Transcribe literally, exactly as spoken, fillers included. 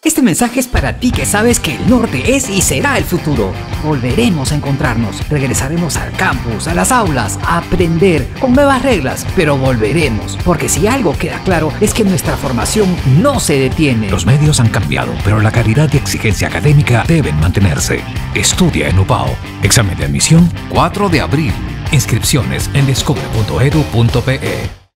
Este mensaje es para ti que sabes que el norte es y será el futuro. Volveremos a encontrarnos, regresaremos al campus, a las aulas, a aprender con nuevas reglas, pero volveremos, porque si algo queda claro es que nuestra formación no se detiene. Los medios han cambiado, pero la calidad y exigencia académica deben mantenerse. Estudia en UPAO. Examen de admisión cuatro de abril. Inscripciones en descubre punto edu punto pe.